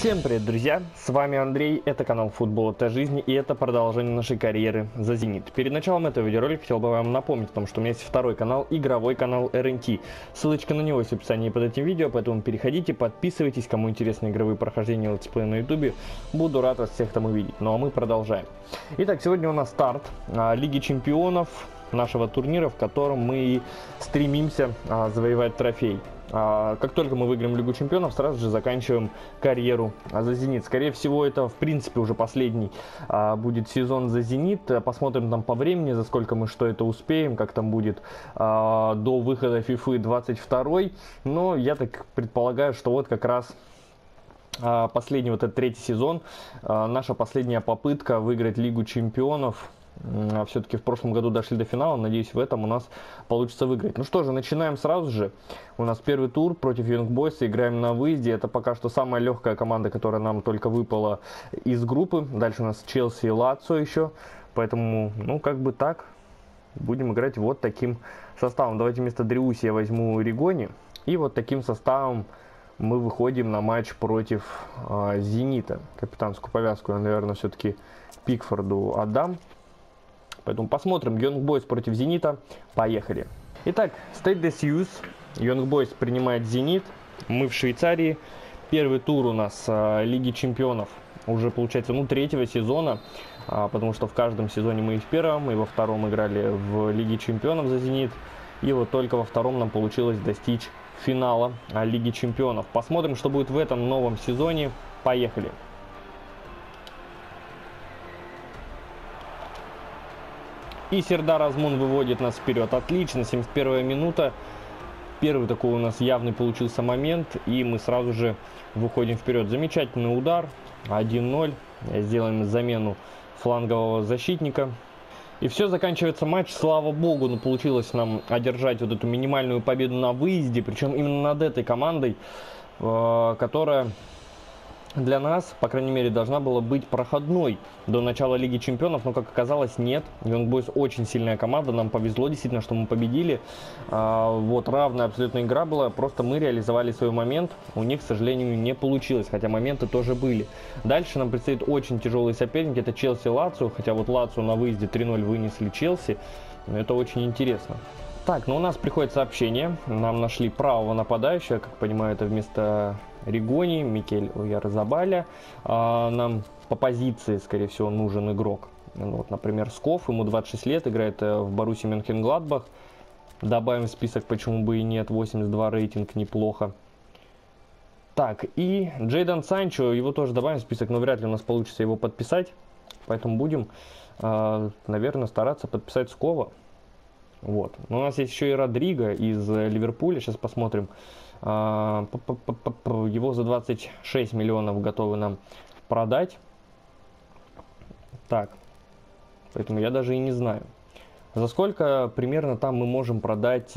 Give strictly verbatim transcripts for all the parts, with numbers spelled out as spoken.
Всем привет, друзья! С вами Андрей, это канал Футбол это жизнь, и это продолжение нашей карьеры за Зенит. Перед началом этого видеоролика хотел бы вам напомнить о том, что у меня есть второй канал, игровой канал эр эн ти. Ссылочка на него есть в описании под этим видео, поэтому переходите, подписывайтесь, кому интересны игровые прохождения летсплея на ютубе. Буду рад вас всех там увидеть. Ну а мы продолжаем. Итак, сегодня у нас старт а, Лиги Чемпионов, нашего турнира, в котором мы стремимся а, завоевать трофей. А, как только мы выиграем Лигу Чемпионов, сразу же заканчиваем карьеру а, за Зенит. Скорее всего, это в принципе уже последний а, будет сезон за Зенит. Посмотрим там по времени, за сколько мы что это успеем, как там будет а, до выхода фифы двадцать второй. Но я так предполагаю, что вот как раз а, последний, вот этот третий сезон, а, наша последняя попытка выиграть Лигу Чемпионов. Все-таки в прошлом году дошли до финала, надеюсь, в этом у нас получится выиграть. Ну что же, начинаем сразу же. У нас первый тур против Young Boys, играем на выезде. Это пока что самая легкая команда, которая нам только выпала из группы. Дальше у нас Челси и Лацио еще. Поэтому, ну, как бы так. Будем играть вот таким составом. Давайте вместо Дриуси я возьму Ригони. И вот таким составом мы выходим на матч против э, Зенита. Капитанскую повязку я, наверное, все-таки Пикфорду отдам. Поэтому посмотрим. Young Boys против Зенита. Поехали. Итак, Stade de Suisse. Young Boys принимает Зенит. Мы в Швейцарии. Первый тур у нас а, Лиги Чемпионов. Уже получается, ну, третьего сезона. А, потому что в каждом сезоне мы и в первом, и во втором играли в Лиге Чемпионов за Зенит. И вот только во втором нам получилось достичь финала а, Лиги Чемпионов. Посмотрим, что будет в этом новом сезоне. Поехали. И Сердар Азмун выводит нас вперед. Отлично, семьдесят первая минута. Первый такой у нас явный получился момент. И мы сразу же выходим вперед. Замечательный удар. один ноль. Сделаем замену флангового защитника. И все, заканчивается матч. Слава богу, но получилось нам одержать вот эту минимальную победу на выезде. Причем именно над этой командой, которая для нас, по крайней мере, должна была быть проходной до начала Лиги Чемпионов, но, как оказалось, нет. Young Boys очень сильная команда, нам повезло действительно, что мы победили. А, вот, равная абсолютно игра была, просто мы реализовали свой момент, у них, к сожалению, не получилось, хотя моменты тоже были. Дальше нам предстоит очень тяжелый соперник, это Челси и Лацио, хотя вот Лацио на выезде три ноль вынесли Челси, но это очень интересно. Так, ну у нас приходит сообщение, нам нашли правого нападающего, как понимаю, это вместо Ригони, Микель Оярзабаля. А, нам по позиции, скорее всего, нужен игрок. Вот, например, Скоф, ему двадцать шесть лет, играет в Боруссии Мönchengladbach. Добавим в список, почему бы и нет, восемьдесят два рейтинг, неплохо. Так, и Джейдон Санчо, его тоже добавим в список, но вряд ли у нас получится его подписать. Поэтому будем, а, наверное, стараться подписать Скова. Вот. Но у нас есть еще и Родриго из Ливерпуля. Сейчас посмотрим. Его за двадцать шесть миллионов готовы нам продать. Так. Поэтому я даже и не знаю. За сколько примерно там мы можем продать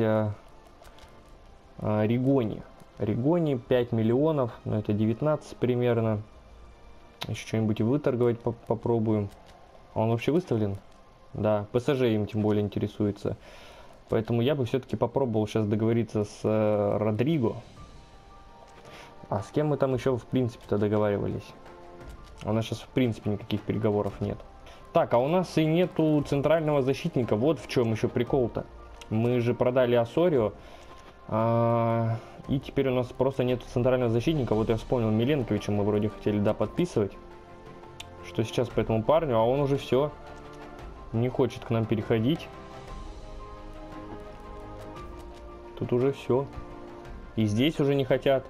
Ригони. Ригони пять миллионов. Ну, это девятнадцать примерно. Еще что-нибудь выторговать попробуем. А он вообще выставлен? Да, ПСЖ им тем более интересуется. Поэтому я бы все-таки попробовал сейчас договориться с э, Родриго. А с кем мы там еще в принципе-то договаривались? У нас сейчас в принципе никаких переговоров нет. Так, а у нас и нету центрального защитника. Вот в чем еще прикол-то. Мы же продали Осорио. А, и теперь у нас просто нету центрального защитника. Вот я вспомнил, Миленковича мы вроде хотели, да, подписывать. Что сейчас по этому парню, а он уже все. Не хочет к нам переходить. Тут уже все. И здесь уже не хотят.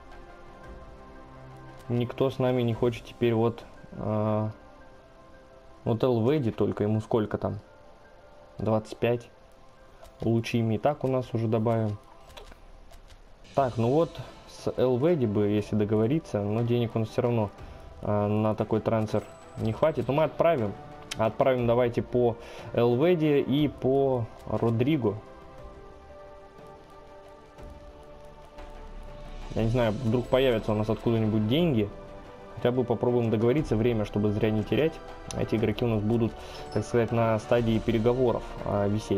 Никто с нами не хочет теперь вот... Э, вот Элведи только. Ему сколько там? двадцать пять. Лучими и так у нас уже добавим. Так, ну вот с Элведи бы, если договориться. Но денег он все равно э, на такой трансфер не хватит. Но мы отправим. Отправим давайте по Элведи и по Родриго. Я не знаю, вдруг появятся у нас откуда-нибудь деньги. Хотя бы попробуем договориться, время, чтобы зря не терять. Эти игроки у нас будут, так сказать, на стадии переговоров а, висеть.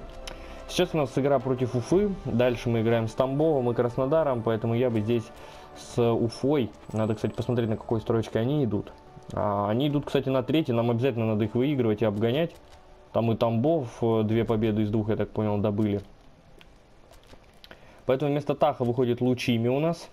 Сейчас у нас игра против Уфы. Дальше мы играем с Тамбовом и Краснодаром. Поэтому я бы здесь с Уфой. Надо, кстати, посмотреть, на какой строчке они идут. А, они идут, кстати, на третий. Нам обязательно надо их выигрывать и обгонять. Там и Тамбов две победы из двух, я так понял, добыли. Поэтому вместо Таха выходит Лучими у нас.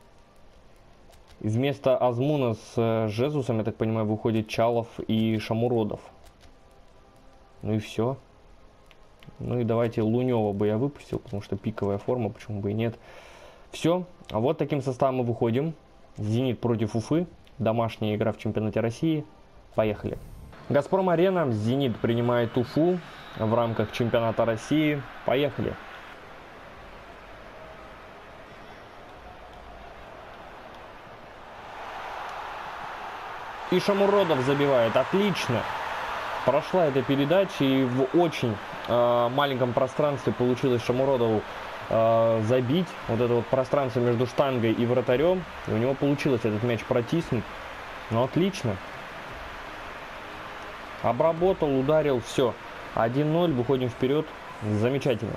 Вместо Азмуна с Жезусом, я так понимаю, выходит Чалов и Шамуродов. Ну и все. Ну и давайте Лунева бы я выпустил, потому что пиковая форма, почему бы и нет. Все. А вот таким составом мы выходим. Зенит против Уфы. Домашняя игра в чемпионате России. Поехали. Газпром Арена. Зенит принимает Уфу в рамках чемпионата России. Поехали. И Шамуродов забивает. Отлично. Прошла эта передача, и в очень э, маленьком пространстве получилось Шамуродову э, забить. Вот это вот пространство между штангой и вратарем. И у него получилось этот мяч протиснуть. Ну, отлично. Обработал, ударил, все. один ноль, выходим вперед. Замечательно.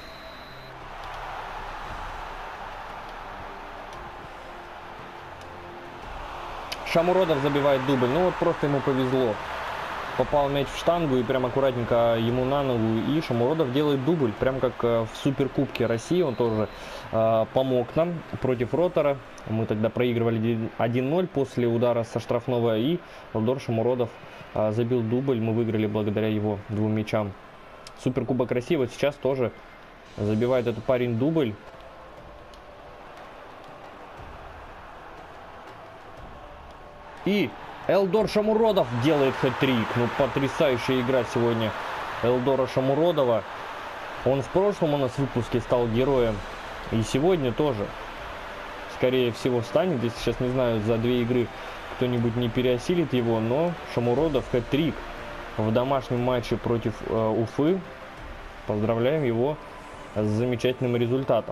Шамуродов забивает дубль. Ну вот просто ему повезло. Попал мяч в штангу и прям аккуратненько ему на ногу. И Шамуродов делает дубль. Прям как в Суперкубке России. Он тоже э, помог нам против Ротора. Мы тогда проигрывали один ноль после удара со штрафного. И Элдор Шамуродов э, забил дубль. Мы выиграли благодаря его двум мячам. Суперкубок России вот сейчас тоже забивает этот парень дубль. И Элдор Шамуродов делает хэт-трик. Ну, потрясающая игра сегодня Элдора Шамуродова. Он в прошлом у нас в выпуске стал героем. И сегодня тоже, скорее всего, станет. Если сейчас, не знаю, за две игры кто-нибудь не переосилит его. Но Шамуродов хэт-трик в домашнем матче против э, Уфы. Поздравляем его с замечательным результатом.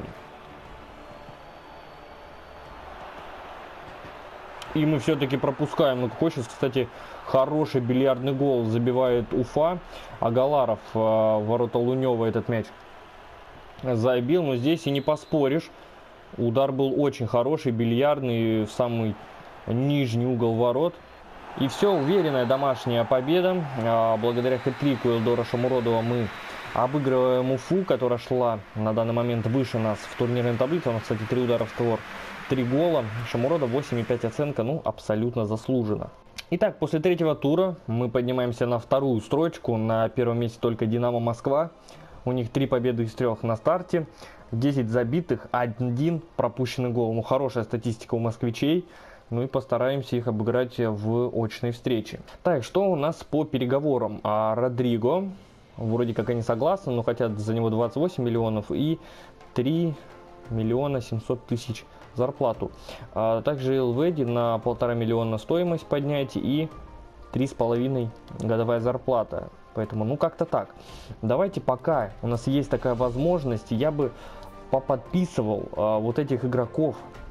И мы все-таки пропускаем. Ну, какой сейчас, кстати, хороший бильярдный гол забивает Уфа. Агаларов э, ворота Лунева этот мяч забил. Но здесь и не поспоришь. Удар был очень хороший, бильярдный, в самый нижний угол ворот. И все, уверенная домашняя победа. Э, благодаря хэт-трику Элдора Шамуродова мы обыгрываем Уфу, которая шла на данный момент выше нас в турнирной таблице. У нас, кстати, три удара в створ. Три гола. Шамуродов восемь и пять оценка, ну, абсолютно заслуженно. Итак, после третьего тура мы поднимаемся на вторую строчку. На первом месте только Динамо Москва. У них три победы из трех на старте. десять забитых, один пропущенный гол. Ну, хорошая статистика у москвичей. Ну и постараемся их обыграть в очной встрече. Так, что у нас по переговорам? А Родриго, вроде как они согласны, но хотят за него двадцать восемь миллионов и три миллиона семьсот тысяч зарплату. А также Элведи на полтора миллиона стоимость поднять и три с половиной годовая зарплата. Поэтому, ну, как-то так. Давайте, пока у нас есть такая возможность, я бы поподписывал а, вот этих игроков.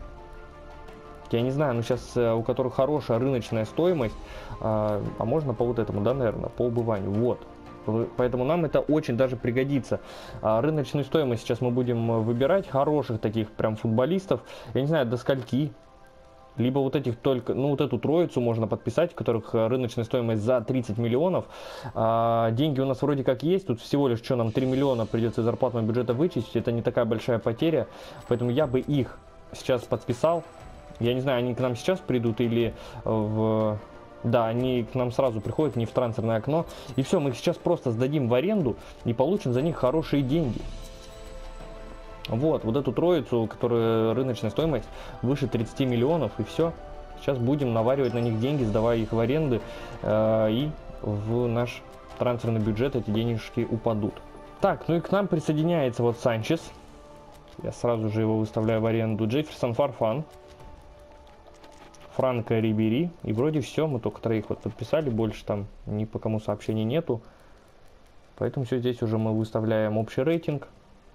Я не знаю, ну сейчас а, у которых хорошая рыночная стоимость, а, а можно по вот этому, да, наверное, по убыванию. Вот. Поэтому нам это очень даже пригодится. А, рыночную стоимость сейчас мы будем выбирать хороших таких прям футболистов. Я не знаю, до скольки. Либо вот этих только, ну вот эту троицу можно подписать, у которых рыночная стоимость за тридцать миллионов. А, деньги у нас вроде как есть. Тут всего лишь, что нам три миллиона придется из зарплатного бюджета вычесть. Это не такая большая потеря. Поэтому я бы их сейчас подписал. Я не знаю, они к нам сейчас придут или в... Да, они к нам сразу приходят, не в трансферное окно. И все, мы их сейчас просто сдадим в аренду и получим за них хорошие деньги. Вот, вот эту троицу, которая рыночная стоимость выше тридцати миллионов, и все. Сейчас будем наваривать на них деньги, сдавая их в аренды, э, и в наш трансферный бюджет эти денежки упадут. Так, ну и к нам присоединяется вот Санчес. Я сразу же его выставляю в аренду. Джефферсон Фарфан. Франко Рибери. И вроде все, мы только троих вот подписали, больше там ни по кому сообщений нету. Поэтому все, здесь уже мы выставляем общий рейтинг.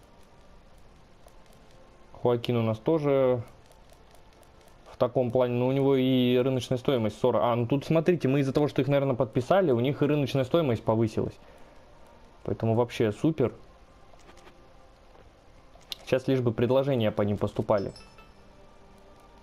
Хоакин у нас тоже в таком плане, но у него и рыночная стоимость сорок. А, ну тут смотрите, мы из-за того, что их, наверное, подписали, у них и рыночная стоимость повысилась. Поэтому вообще супер. Сейчас лишь бы предложения по ним поступали.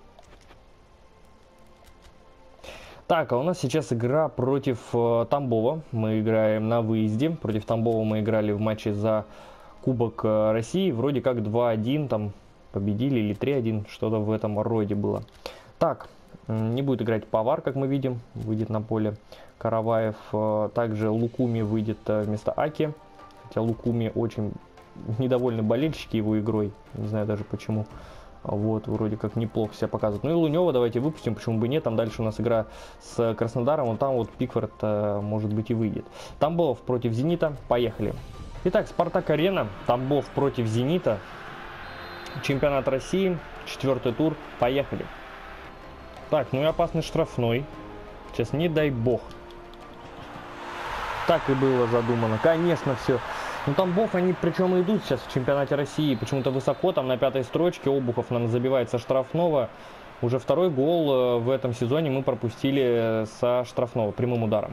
Так, а у нас сейчас игра против э, Тамбова. Мы играем на выезде. Против Тамбова мы играли в матче за Кубок э, России. Вроде как два один там победили или три один. Что-то в этом роде было. Так, не будет играть Повар, как мы видим. Выйдет на поле Караваев. Э, также Лукуми выйдет э, вместо Аки. Хотя Лукуми очень недовольны болельщики его игрой. Не знаю даже почему. Вот, вроде как неплохо себя показывает. Ну и Лунева давайте выпустим, почему бы нет. Там дальше у нас игра с Краснодаром, вот там вот Пикфорд, э, может быть, и выйдет. Тамбов против Зенита, поехали. Итак, Спартак-Арена, Тамбов против Зенита. Чемпионат России, четвертый тур, поехали. Так, ну и опасный штрафной. Сейчас не дай бог. Так и было задумано, конечно, все. Ну, Тамбов, они причем идут сейчас в чемпионате России почему-то высоко, там на пятой строчке. Обухов нам забивает со штрафного. Уже второй гол в этом сезоне мы пропустили со штрафного, прямым ударом.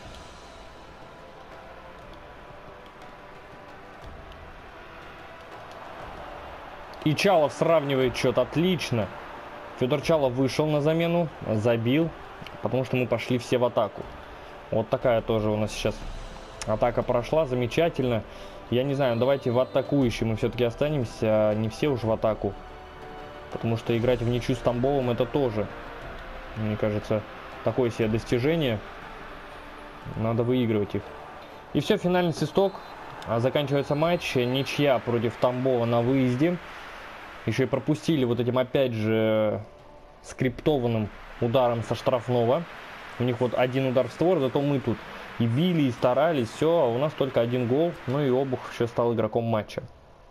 И Чалов сравнивает счет, отлично. Федор Чалов вышел на замену, забил, потому что мы пошли все в атаку. Вот такая тоже у нас сейчас атака прошла, замечательно. Я не знаю, давайте в атакующем мы все-таки останемся, не все уж в атаку. Потому что играть в ничью с Тамбовым это тоже, мне кажется, такое себе достижение. Надо выигрывать их. И все, финальный свисток. Заканчивается матч. Ничья против Тамбова на выезде. Еще и пропустили вот этим опять же скриптованным ударом со штрафного. У них вот один удар в створ, зато мы тут и били, и старались, все, а у нас только один гол. Ну и Обухов еще стал игроком матча.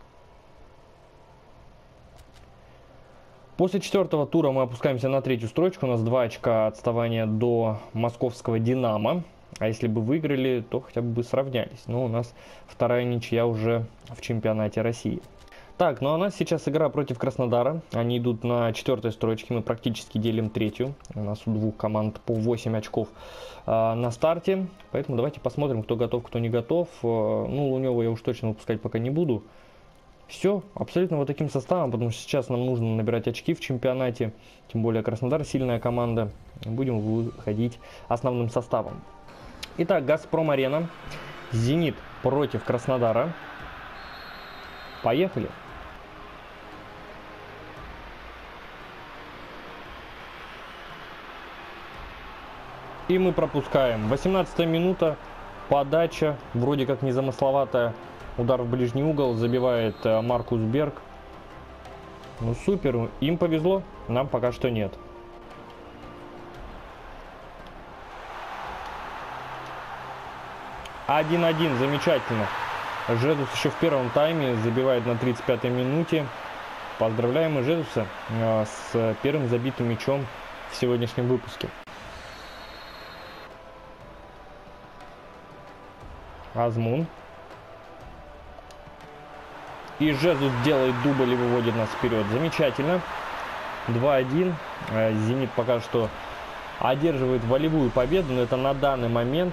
После четвертого тура мы опускаемся на третью строчку. У нас два очка отставания до московского Динамо. А если бы выиграли, то хотя бы сравнялись. Но у нас вторая ничья уже в чемпионате России. Так, ну а у нас сейчас игра против Краснодара. Они идут на четвертой строчке, мы практически делим третью. У нас у двух команд по восемь очков э, на старте. Поэтому давайте посмотрим, кто готов, кто не готов. Э, ну, Лунева я уж точно выпускать пока не буду. Все, абсолютно вот таким составом, потому что сейчас нам нужно набирать очки в чемпионате. Тем более Краснодар сильная команда. Будем выходить основным составом. Итак, Газпром-Арена. Зенит против Краснодара. Поехали. И мы пропускаем. восемнадцатая минута. Подача. Вроде как незамысловатая. Удар в ближний угол. Забивает Маркус Берг. Ну супер. Им повезло. Нам пока что нет. один один. Замечательно. Жезус еще в первом тайме забивает на тридцать пятой минуте. Поздравляем и Жезуса с первым забитым мячом в сегодняшнем выпуске. Азмун. И Жезус делает дубль и выводит нас вперед. Замечательно. два один. Зенит пока что одерживает волевую победу, но это на данный момент.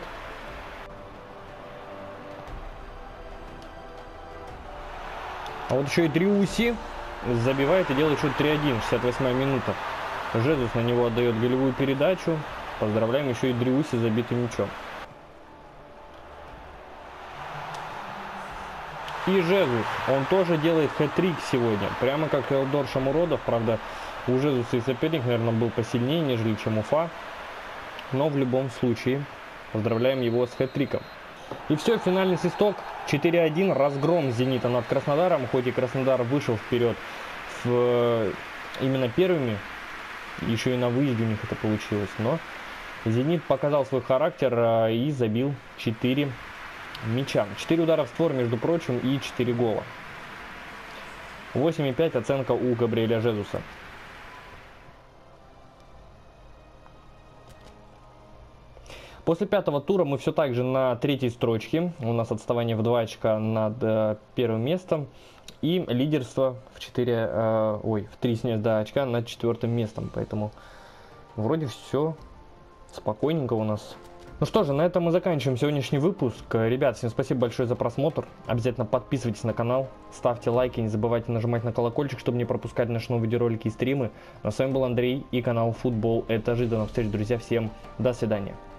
А вот еще и Дриуси забивает и делает счет три один. шестьдесят восьмая минута. Жезус на него отдает голевую передачу. Поздравляем еще и Дриуси с забитым мячом. И Жезус, он тоже делает хэт-трик сегодня. Прямо как Элдор Шамуродов. Правда, у Жезуса и соперник, наверное, был посильнее, нежели чем Уфа. Но в любом случае, поздравляем его с хэт-триком. И все, финальный свисток. четыре один. Разгром Зенита над Краснодаром. Хоть и Краснодар вышел вперед в, именно первыми. Еще и на выезде у них это получилось. Но Зенит показал свой характер и забил четыре мяча. четыре удара в створ, между прочим, и четыре гола. восемь и пять оценка у Габриэля Жезуса. После пятого тура мы все так же на третьей строчке. У нас отставание в два очка над э, первым местом. И лидерство в четыре, э, ой, в три снес, да, очка над четвертым местом. Поэтому вроде все спокойненько у нас Ну что же, на этом мы заканчиваем сегодняшний выпуск. Ребят, всем спасибо большое за просмотр. Обязательно подписывайтесь на канал, ставьте лайки, не забывайте нажимать на колокольчик, чтобы не пропускать наши новые видеоролики и стримы. Ну, а с вами был Андрей и канал Футбол Это Жизнь. До новых встреч, друзья. Всем до свидания.